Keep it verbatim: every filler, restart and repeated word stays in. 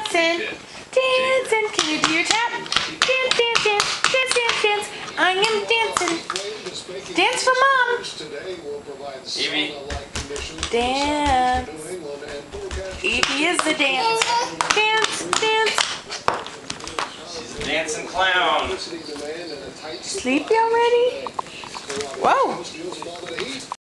dancing, dancing. Can you do your tap? Dance, dance, dance, dance, dance, dance. I am dancing. Dance for mom. Evey. Dance. Evey is the dance. Dance, dance. She's a dancing clown. Sleepy already? Whoa.